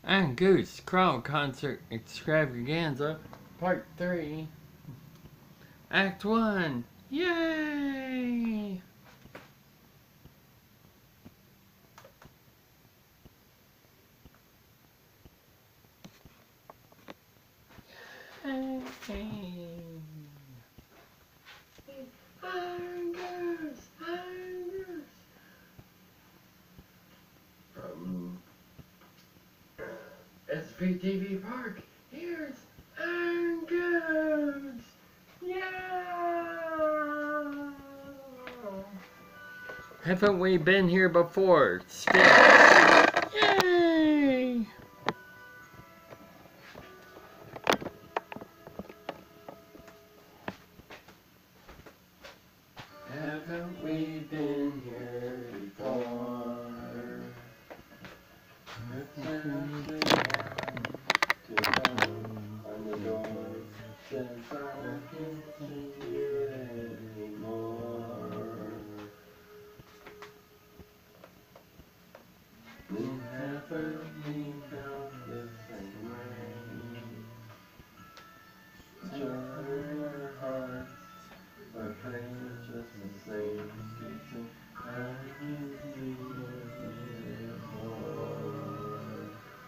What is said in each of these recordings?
And Goose, Chrono-concert extravaganza, part 3, Act 1. Yay! Iron Goose! Iron Goose! From SPTV Park, here's Iron Goose! Yeah! Haven't we been here before? Styx! Yay! Haven't we been here before? Let's to come on the door since I can't see you anymore. Haven't we felt the same way? Your hearts are playing just the same. I can see you anymore.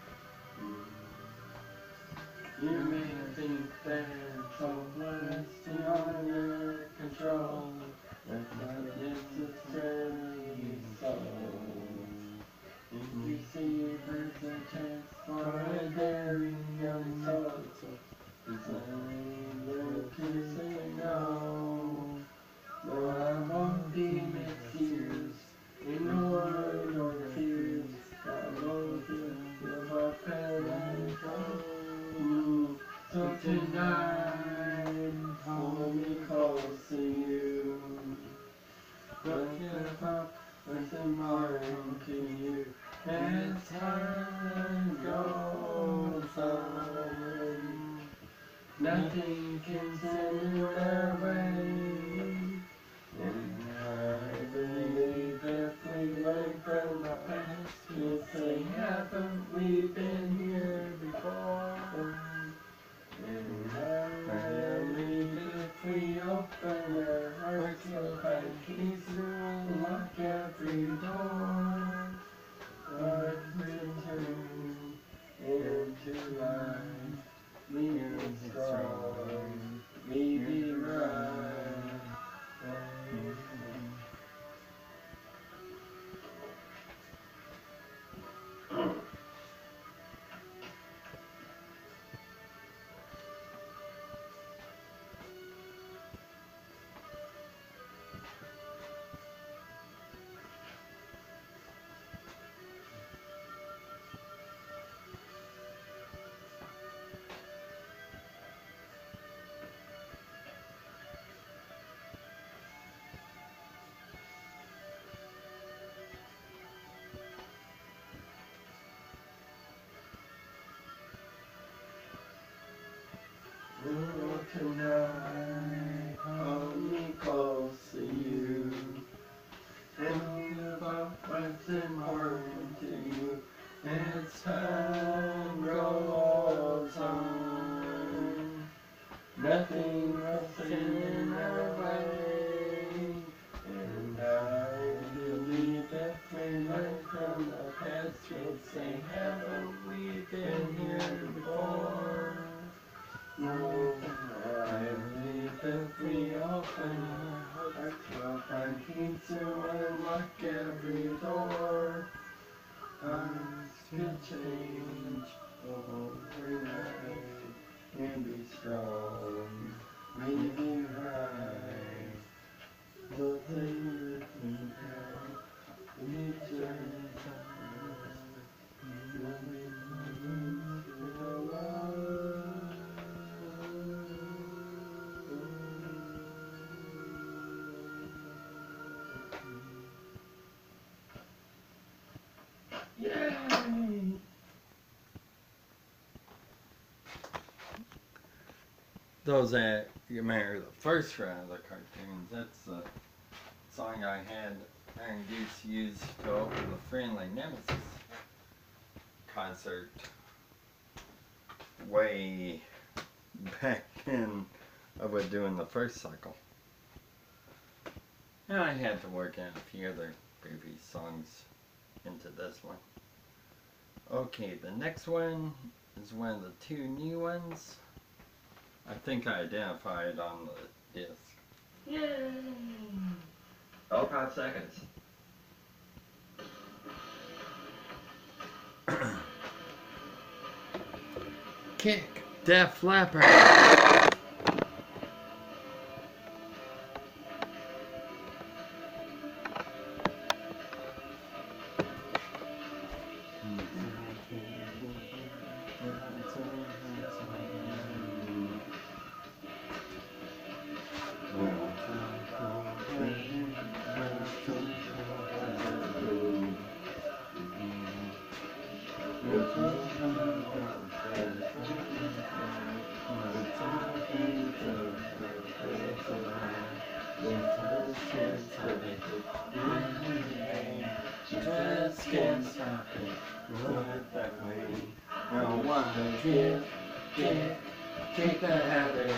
You may think that it's hopeless beyond your control, but it's a friendly soul. If you see there's a chance for a daring young soul, it's never to say no. No, I won't be tears, ignore your fears. I won't give up and go. So tonight, hold me close to you. Don't give up, listen more to you. As time goes on, nothing can stand in our way. And I believe if we learn from the past, we'll say, haven't we been here before? And I believe if we open our hearts, we'll find peace and lock every door. Hearts return into life, we are strong, we be right. Oh, tonight, hold me close to you, and think about what's important to you. As time goes on, nothing will stand in our way, and I believe that we learn from the past, we'll say, haven't we been here before? No, I believe if we open our hearts, we'll find peace to unlock every door. Hearts could change overnight and be strong, maybe right. We'll take it and help each other. Yay! Those that you remember the first round of the cartoons, that's the song I had Goose used to open the Friendly Nemesis concert way back then I was doing the first cycle. And I had to work in a few other previous songs into this one. Okay, the next one is one of the two new ones. I think I identified on the disc. Yay! Oh, 5 seconds. Kick, Def Leppard. Just can't stop it, right that way. Now one, kick the habit,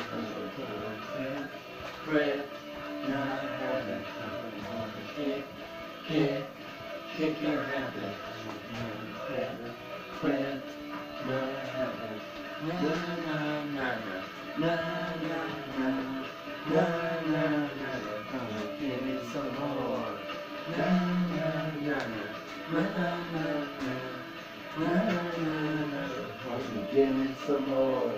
quit, not habit, kick your habit, quit, not habit, na na na na na na na, give me some more, na na na na na na, give me some more.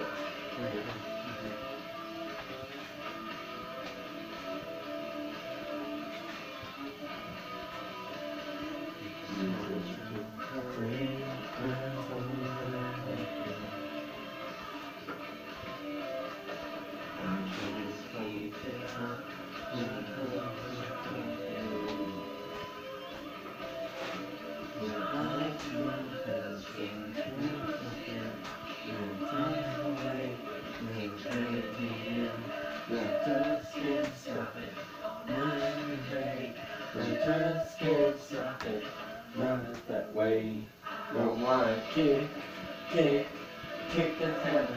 Just can't stop it, not that way. Don't wanna kick the habit,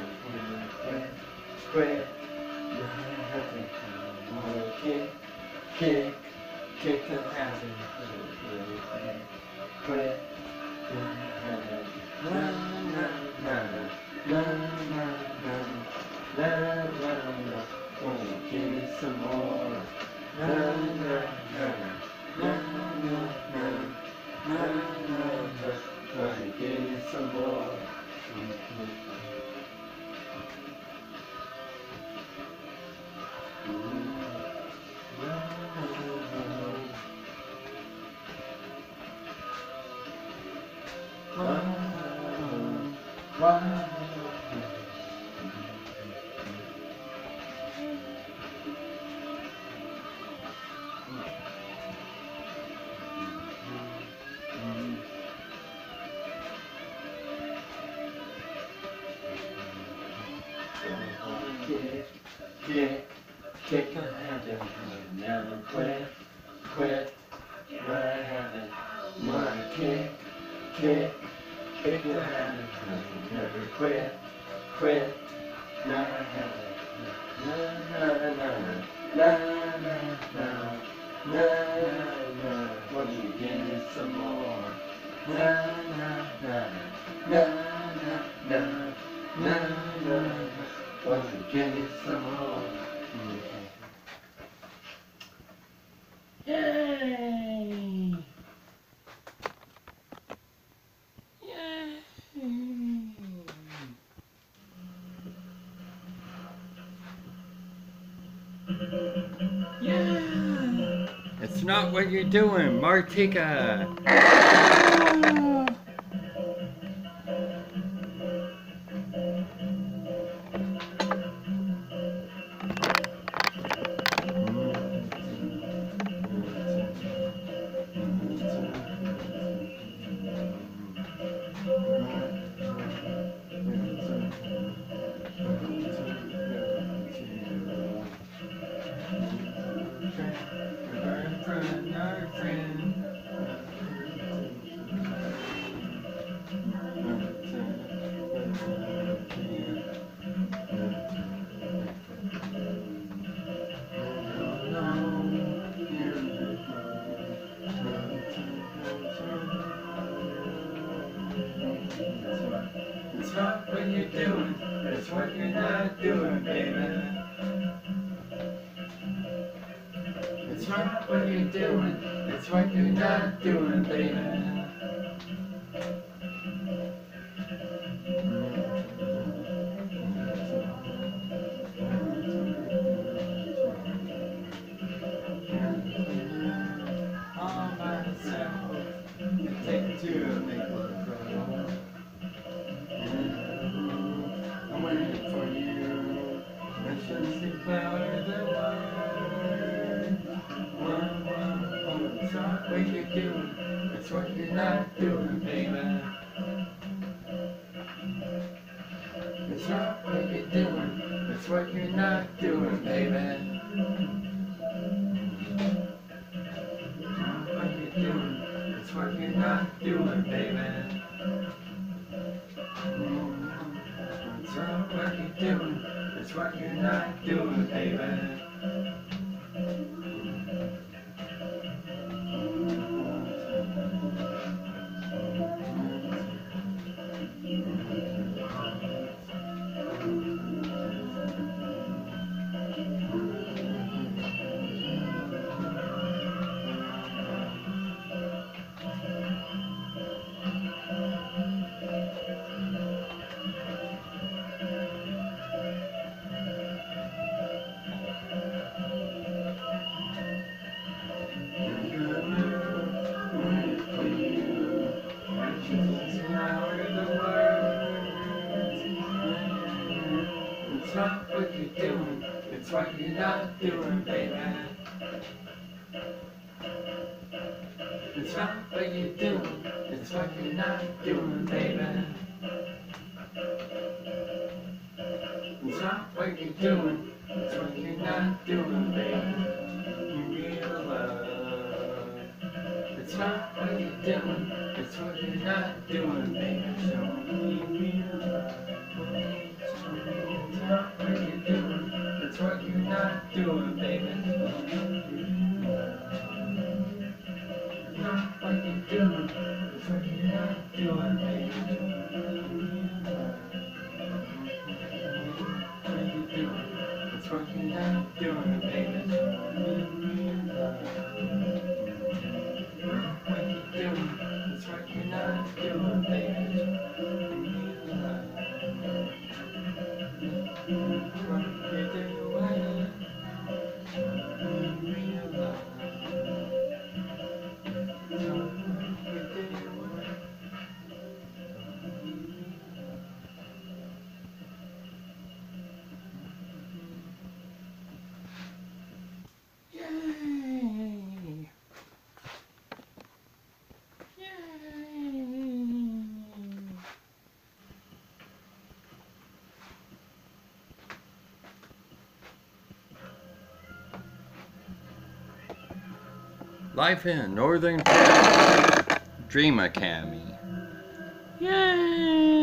quit, not habit. Wanna kick the habit, quit, not habit. Na na na na na na na na. Wanna give me some more. Na na na na na na na na. Wanna give me some more. Kick the habit, never quit, not habit. Wanna kick the habit, never quit, not habit. Na na na na na na na. Won't you give me some more? Na na na na na na na. Won't you give me some more? Yay! Yay! Yeah! It's not what you're doing, Martika! It's not what you're doing, it's what you're not doing, baby. It's not what you're doing, it's what you're not doing, baby. All by myself, it takes two to make love grow. I'm waiting for you. It's just the flower that one. It's not what you're doing, it's what you're not doing, baby. It's not what you're doing, it's what you're not doing, baby. What you're doing, it's what you're not doing, baby. It's not what you're doing, it's what you're not doing, baby. It's not what you're doing, it's what you're not doing, baby. It's not what you're doing, it's what you're not doing, baby. It's not what you're doing, it's what you're not doing, baby. Real love. It's not what you're doing, it's what you're not doing, baby. Show me real love. It's not what you're doing, it's what you're not doing, baby. It's not what you're doing, it's what you're not doing, baby. What you're doing, it's what you're not doing, baby. What you're doing, it's what you're not doing, baby. Yay! Life in Northern Dream Academy. Yay!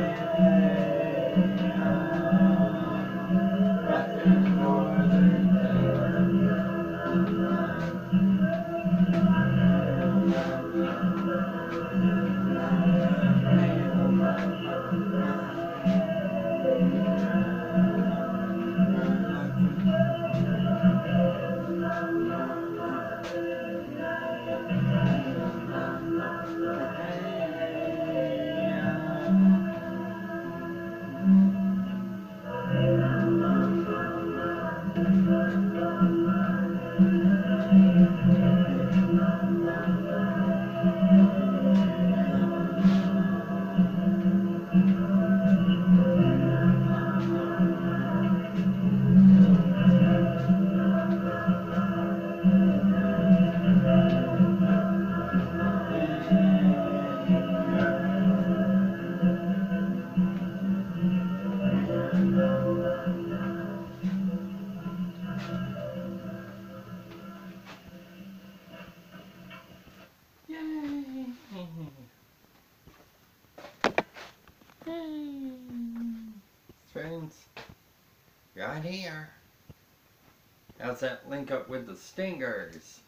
Friends, right here. How's that link up with the stingers?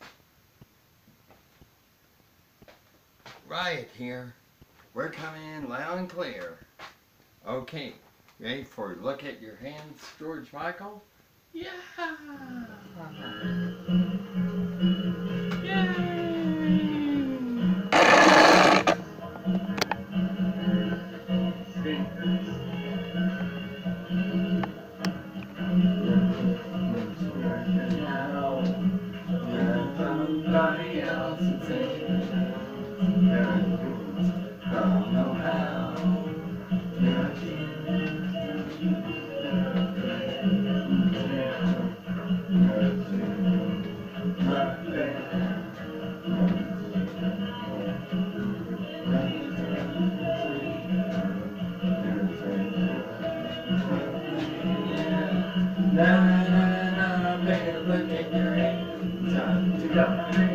Right here. We're coming in loud and clear. Okay, ready for a look at your hands, George Michael? Yeah! Nobody else would say I don't know how. Now, baby, look at your hands. Time to go.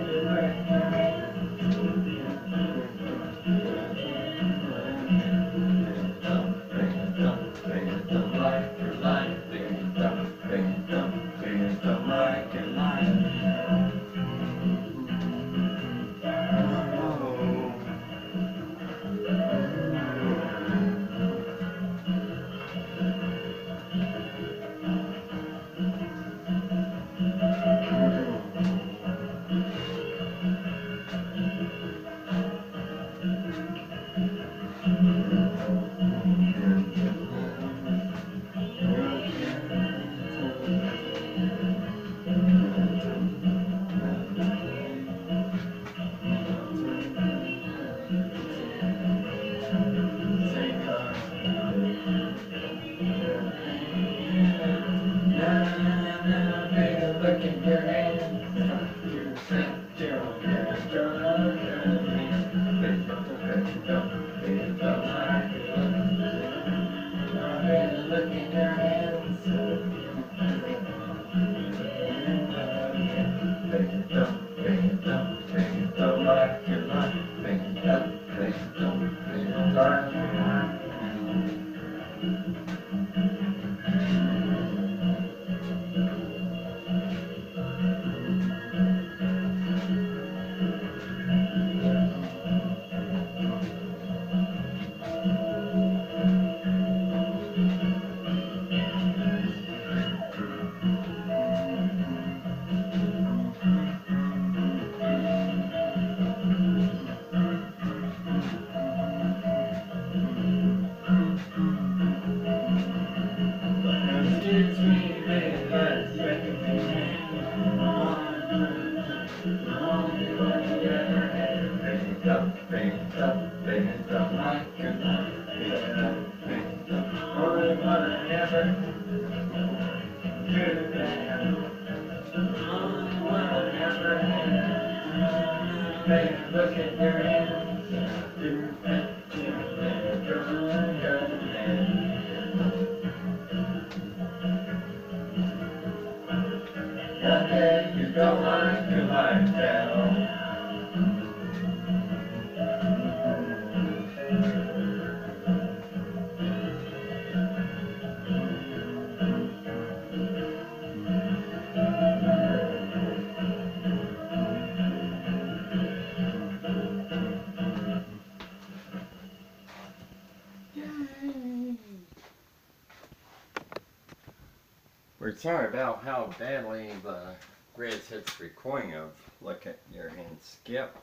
We're sorry about how badly the greatest hits recording of Look at Your Hand skipped.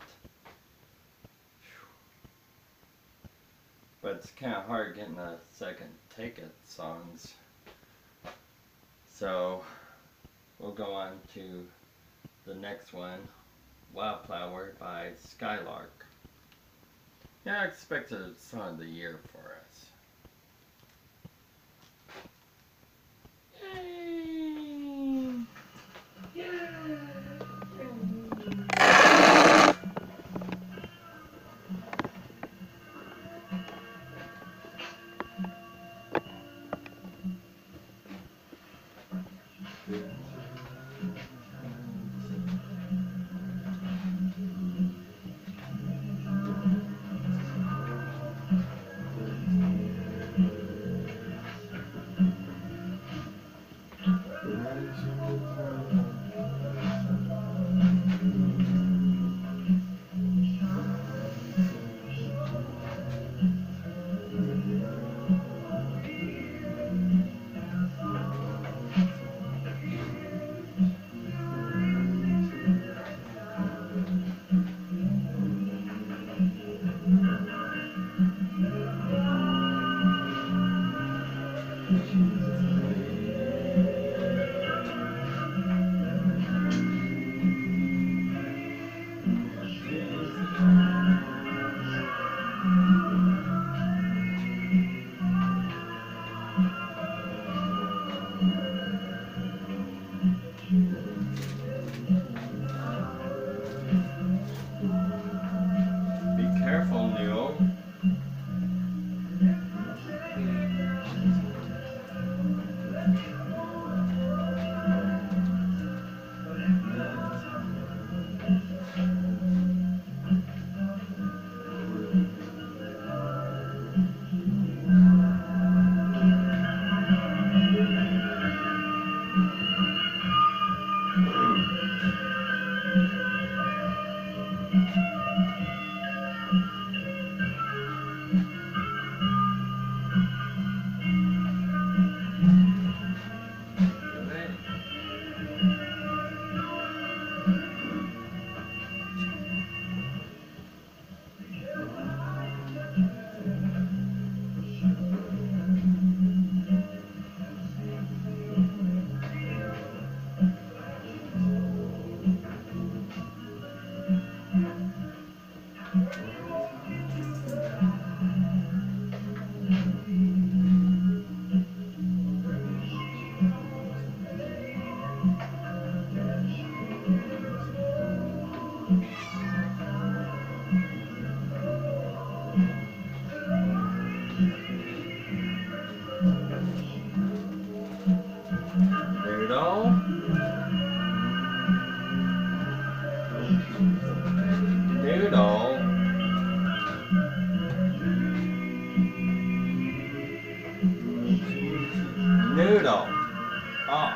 But it's kind of hard getting a second take at songs. So we'll go on to the next one, Wildflower by Skylark. Yeah, I expect a song of the year for us. Noodle. Off.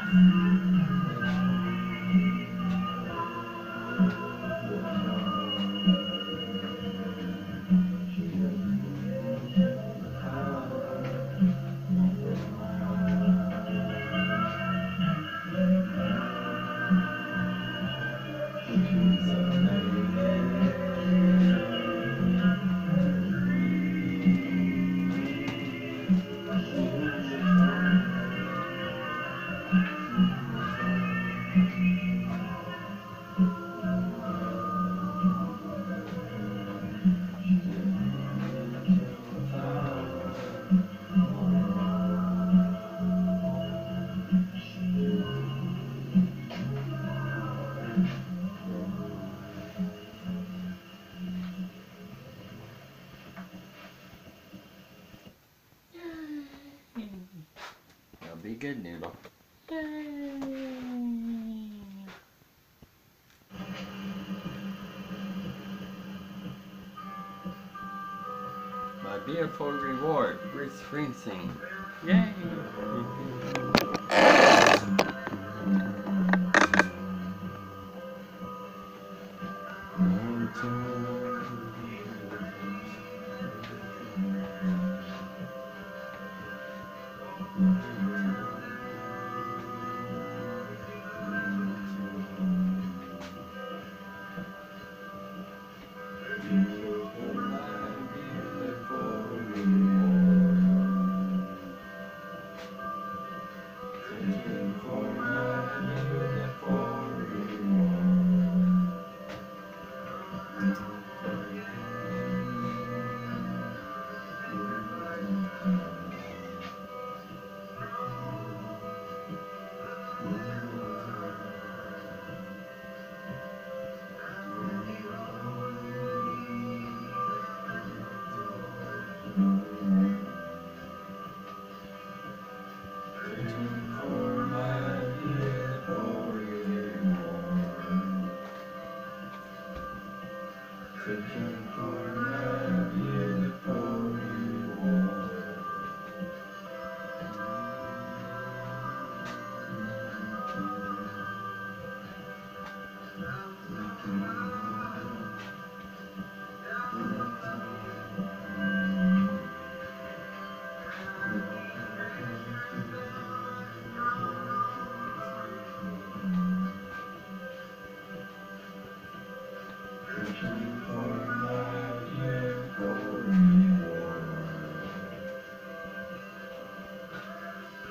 That'll be good, Noodle. My beautiful reward, Bruce Springsteen. Yay!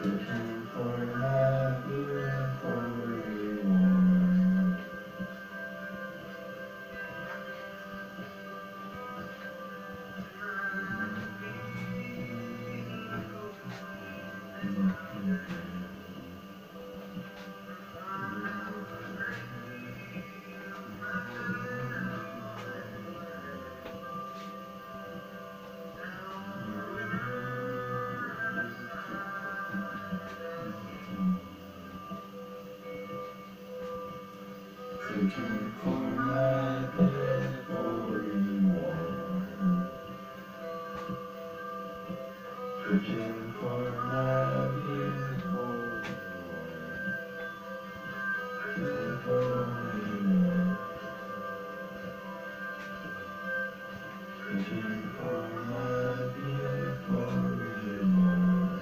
Searching for a beautiful reward. Searching for my beautiful reward. Searching for my beautiful reward. Beautiful reward. Searching for my beautiful reward.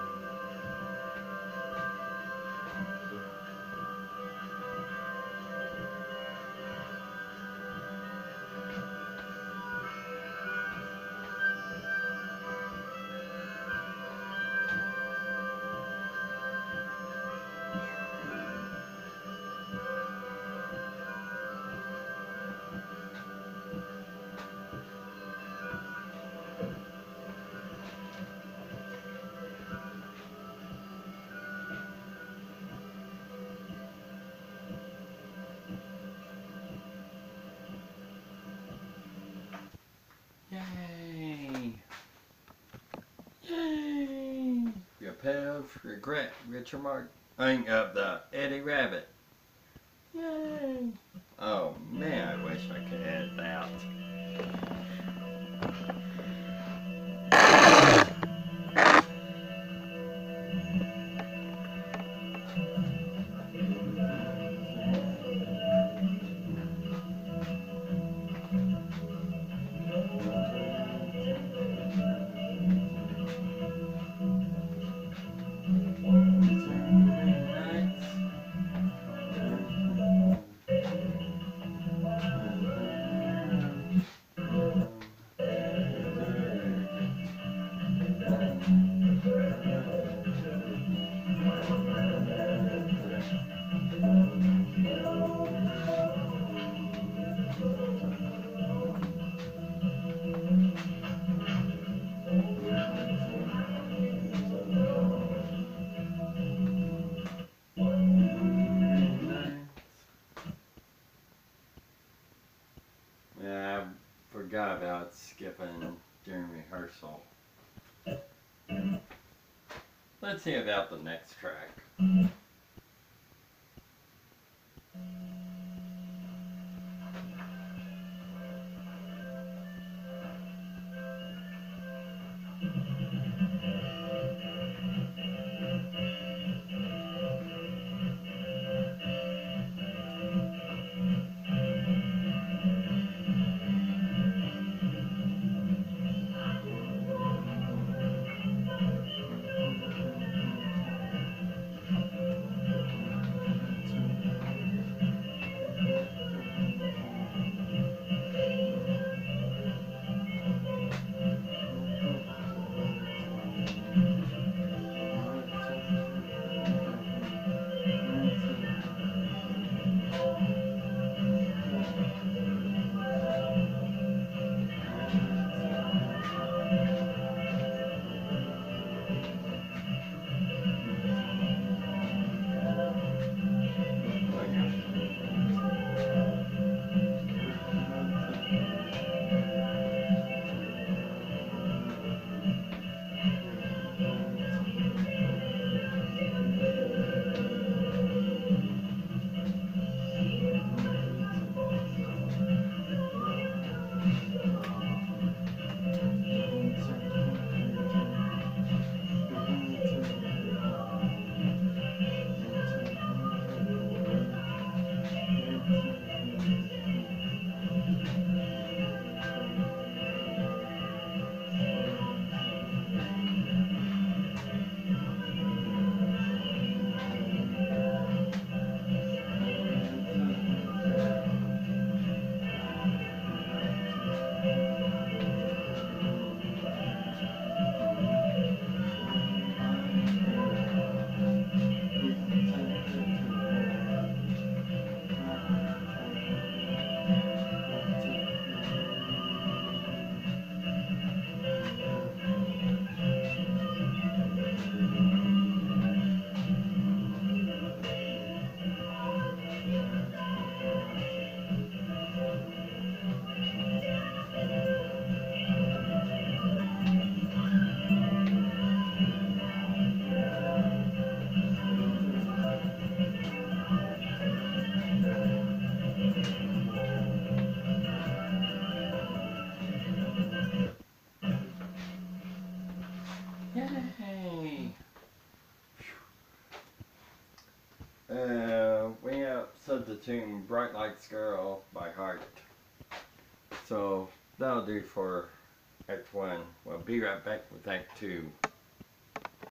Yay! Yay! Repel, regret, Richard Mark. Hang up the Eddie Rabbit. Yay! Oh man, I wish I could add that. Yeah, I forgot about skipping during rehearsal. Let's see about the next track. Yay! We have substituting Bright Lights Girl by Heart. So that'll do for Act 1. We'll be right back with Act 2.